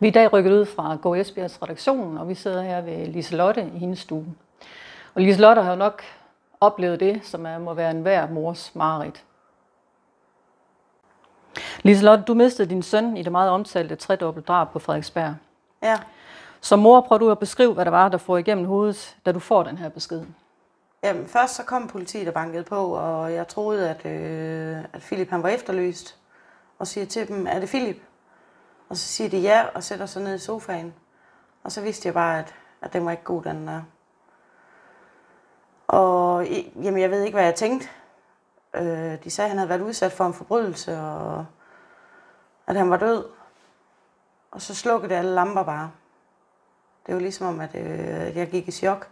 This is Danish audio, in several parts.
Vi er i dag rykket ud fra Go Esbjergs redaktion, og vi sidder her ved Liselotte i hendes stue. Og Liselotte har jo nok oplevet det, som må være enhver mors mareridt. Liselotte, du mistede din søn i det meget omtalte tredobbelt drab på Frederiksberg. Ja. Som mor prøver du at beskrive, hvad der var, der får igennem hovedet, da du får den her besked. Jamen, først så kom politiet og bankede på, og jeg troede, at Philip han var efterlyst. Og siger til dem, er det Philip? Og så siger de ja, og sætter sig ned i sofaen. Og så vidste jeg bare, at den var ikke god, den der. Og jamen, jeg ved ikke, hvad jeg tænkte. De sagde, at han havde været udsat for en forbrydelse, og at han var død. Og så slukkede alle lamper bare. Det var ligesom om, at jeg gik i chok.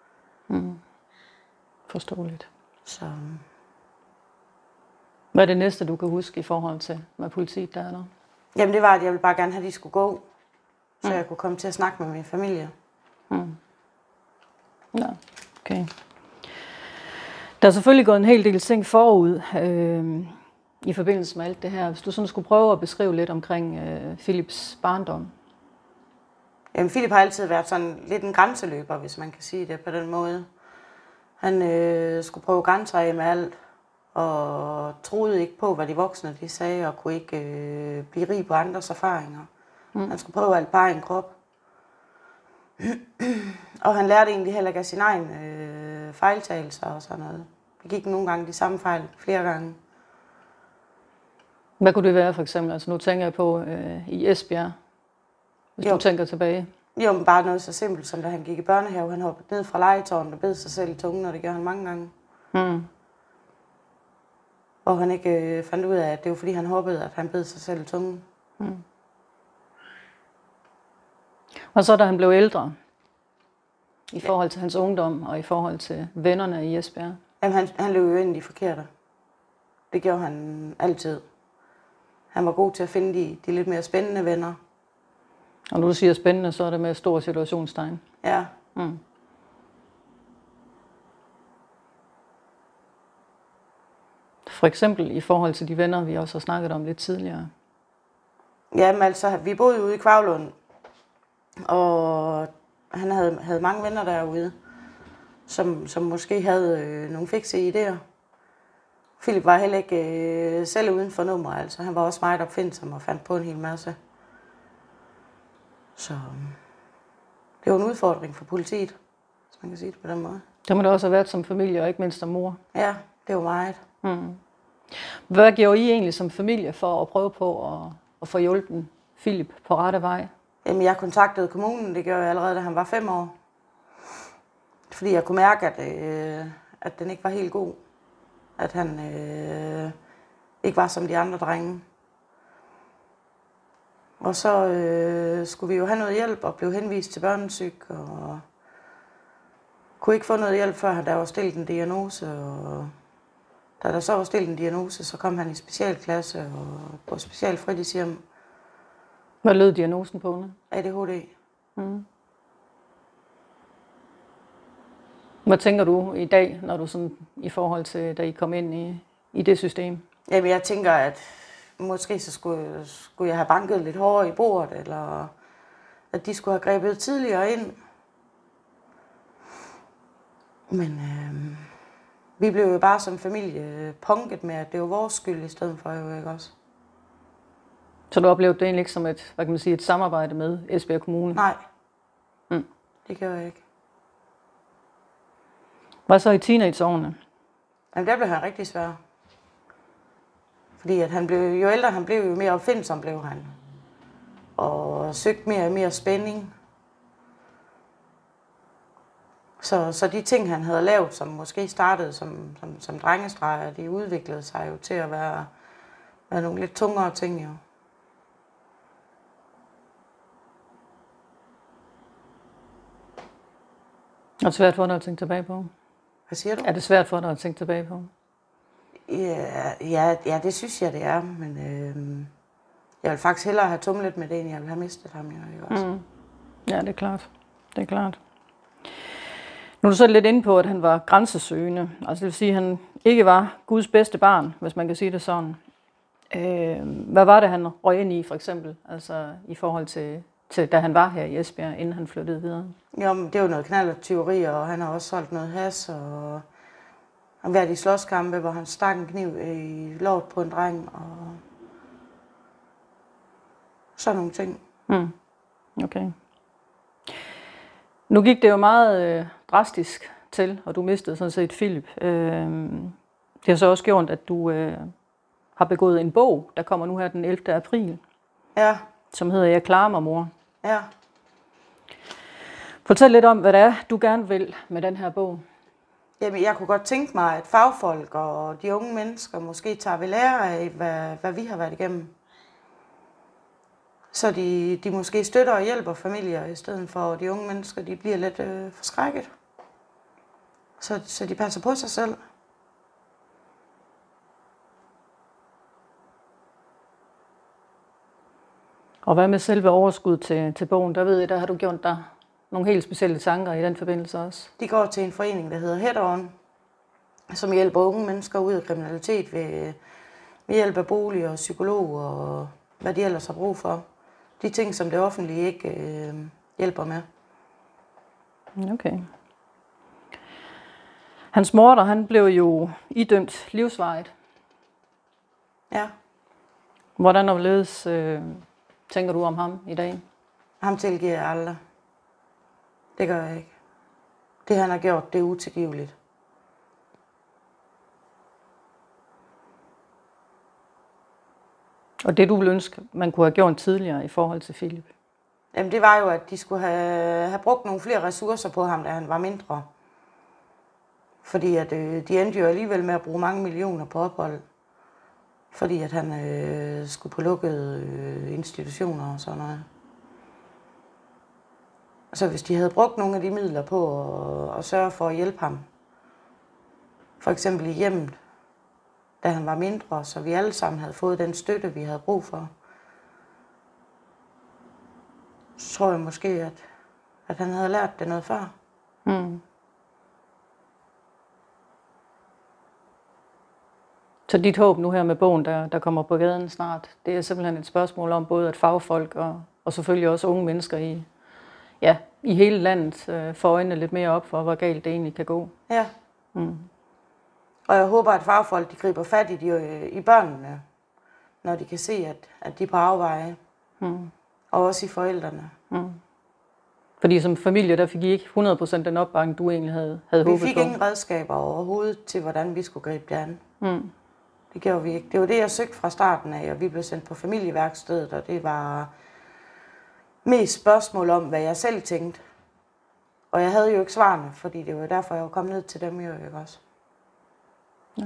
Forståeligt. Så. Hvad er det næste, du kan huske i forhold til med politiet, der er der? Jamen det var, at jeg ville bare gerne have, at de skulle gå. Så jeg kunne komme til at snakke med min familie. Ja, okay. Der er selvfølgelig gået en hel del ting forud i forbindelse med alt det her. Hvis du sådan skulle prøve at beskrive lidt omkring Philips barndom. Jamen Philip har altid været sådan lidt en grænseløber, hvis man kan sige det på den måde. Han skulle prøve grænser af med alt, og troede ikke på, hvad de voksne de sagde, og kunne ikke blive rig på andres erfaringer. Han skulle prøve alt bare i en krop. Og han lærte egentlig heller ikke af sin egen fejltagelser og sådan noget. Vi gik nogle gange de samme fejl flere gange. Hvad kunne det være for eksempel? Altså nu tænker jeg på i Esbjerg, hvis du tænker tilbage. Jo, men bare noget så simpelt som da han gik i børnehave. Han hoppede ned fra legetårnet og bed sig selv i tungen, og det gjorde han mange gange. Og han ikke fandt ud af, at det var fordi han hoppede, at han bed sig selv i tungen. Og så da han blev ældre, i forhold til hans ungdom og i forhold til vennerne i Esbjerg? Jamen han løb jo ind i de forkerte. Det gjorde han altid. Han var god til at finde de lidt mere spændende venner. Og når du siger spændende, så er det med stor situationstegn. Ja. For eksempel i forhold til de venner, vi også har snakket om lidt tidligere. Jamen altså, vi boede ude i Kvavlund, og han havde mange venner derude, som måske havde nogle fikse idéer. Philip var heller ikke selv uden for nummer, altså han var også meget opfindsom og fandt på en hel masse. Så det var en udfordring for politiet, hvis man kan sige det på den måde. Det må det også have været som familie, og ikke mindst som mor. Ja, det var meget. Hvad gjorde I egentlig som familie for at prøve på at få hjulpet Philip på rette vej? Jamen, jeg kontaktede kommunen, det gjorde jeg allerede, da han var 5 år. Fordi jeg kunne mærke, at den ikke var helt god. At han ikke var som de andre drenge. Og så skulle vi jo have noget hjælp og blev henvist til børnesyg. Og kunne ikke få noget hjælp, før der var stillet en diagnose. Og da der så var stillet en diagnose, så kom han i specialklasse og på specialfritidshjem. Hvad lød diagnosen på nu? ADHD. Hvad tænker du i dag, når du sådan, i forhold til, da I kom ind i det system? Jamen, jeg tænker, at måske så skulle jeg have banket lidt hårdere i bordet, eller at de skulle have grebet tidligere ind. Men vi blev jo bare som familie punket med, at det var vores skyld i stedet for, jo ikke også? Så du oplevede det egentlig ikke som et, hvad kan man sige, et samarbejde med Esbjerg Kommune? Nej, det gjorde jeg ikke. Hvad så i teenageårene? Jamen, der blev han rigtig svær. Fordi at jo ældre han blev, jo mere opfindsom blev han. Og søgte mere og mere spænding. Så de ting, han havde lavet, som måske startede som drengestreger, de udviklede sig jo til at være nogle lidt tungere ting, jo. Er det svært for dig at tænke tilbage på? Hvad siger du? Er det svært for dig at tænke tilbage på? Ja, det synes jeg, det er. Men jeg vil faktisk hellere have tumlet med det, end jeg vil have mistet ham. Også. Ja, det er klart. Det er klart. Nu er du så lidt inde på, at han var grænsesøgende. Altså det vil sige, at han ikke var Guds bedste barn, hvis man kan sige det sådan. Hvad var det, han røg ind i, for eksempel? Altså i forhold til til da han var her i Esbjerg, inden han flyttede videre? Jo, men det er jo noget knallertyveri, og han har også solgt noget hash, og han har været i slåskampe, hvor han stak en kniv i låret på en dreng, og sådan nogle ting. Okay. Nu gik det jo meget drastisk til, og du mistede sådan set Philip. Det har så også gjort, at du har begået en bog, der kommer nu her den 11. april, Ja, som hedder Jeg klarer mig, mor. ja. Fortæl lidt om, hvad det er, du gerne vil med den her bog. Jamen, jeg kunne godt tænke mig, at fagfolk og de unge mennesker måske tager ved lære af, hvad vi har været igennem. Så de måske støtter og hjælper familier, i stedet for at de unge mennesker de bliver lidt forskrækket. Så de passer på sig selv. Og hvad med selve overskud til bogen? Der ved jeg, der har du gjort dig nogle helt specielle tanker i den forbindelse også. De går til en forening, der hedder Head On, som hjælper unge mennesker ud af kriminalitet ved hjælp af bolig og psykolog og hvad de ellers har brug for. De ting, som det offentlige ikke hjælper med. Okay. Hans morder, han blev jo idømt livsvarigt. Ja. Hvordan og hvorledes tænker du om ham i dag? Ham tilgiver jeg aldrig. Det gør jeg ikke. Det han har gjort, det er utilgiveligt. Og det du ville ønske, man kunne have gjort tidligere i forhold til Philip? Jamen det var jo, at de skulle have brugt nogle flere ressourcer på ham, da han var mindre. Fordi at, de endte jo alligevel med at bruge mange millioner på ophold. Fordi at han skulle på lukkede institutioner og sådan noget. Så hvis de havde brugt nogle af de midler på at sørge for at hjælpe ham, for eksempel i hjemmet, da han var mindre, så vi alle sammen havde fået den støtte, vi havde brug for, så tror jeg måske, at han havde lært det noget før. Så dit håb nu her med bogen, der kommer på gaden snart, det er simpelthen et spørgsmål om både at fagfolk og selvfølgelig også unge mennesker i hele landet får øjnene lidt mere op for, hvor galt det egentlig kan gå. Ja. Og jeg håber, at fagfolk de griber fat i børnene, når de kan se, at de er på afveje. Og også i forældrene. Fordi som familie, der fik I ikke 100% den opbakning, du egentlig havde håbet på. Vi fik ingen redskaber overhovedet til, hvordan vi skulle gribe det an. Det gjorde vi ikke. Det var det, jeg søgte fra starten af, og vi blev sendt på familieværkstedet, og det var mest spørgsmål om, hvad jeg selv tænkte. Og jeg havde jo ikke svarene, fordi det var derfor, jeg var kommet ned til dem jo ikke også. Ja.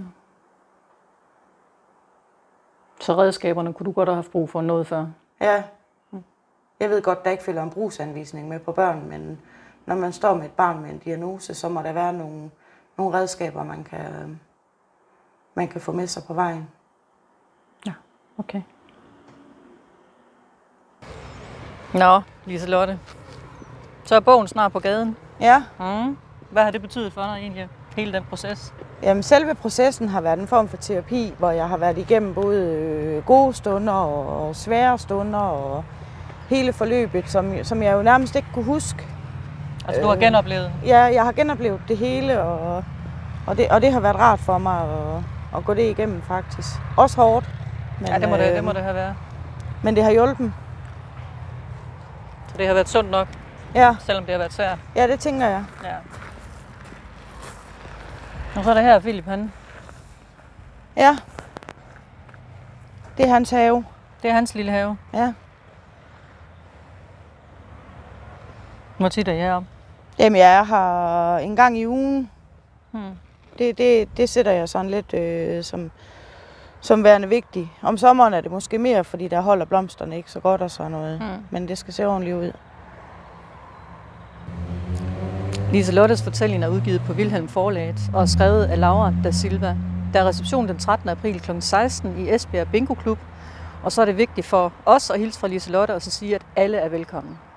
Så redskaberne kunne du godt have haft brug for noget før? Ja. Jeg ved godt, der ikke følger en brugsanvisning med på børn, men når man står med et barn med en diagnose, så må der være nogle redskaber, man kan få med sig på vejen. Ja, okay. Nå, Liselotte. Så er bogen snart på gaden. Ja. Hvad har det betydet for dig egentlig, hele den proces? Jamen, selve processen har været en form for terapi, hvor jeg har været igennem både gode stunder og svære stunder og hele forløbet, som jeg jo nærmest ikke kunne huske. Altså, du har genoplevet? Ja, jeg har genoplevet det hele, og det har været rart for mig at gå det igennem faktisk. Også hårdt. Men, ja, det må det have været. Men det har hjulpet. Så det har været sundt nok? Ja. Selvom det har været svært? Ja, det tænker jeg. Ja. Og så er der her Philip, han. Ja. Det er hans have. Det er hans lille have? Ja. Hvor tit er jeg om? Jamen, jeg er her en gang i ugen. Det sætter jeg sådan lidt som værende vigtigt. Om sommeren er det måske mere, fordi der holder blomsterne ikke så godt og sådan noget. Men det skal se ordentligt ud. Liselottes fortælling er udgivet på Vilhelm Forlaget og er skrevet af Laura da Silva. Der er reception den 13. april kl. 16 i Esbjerg Bingo Klub. Og så er det vigtigt for os at hilse fra Liselotte og så sige, at alle er velkommen.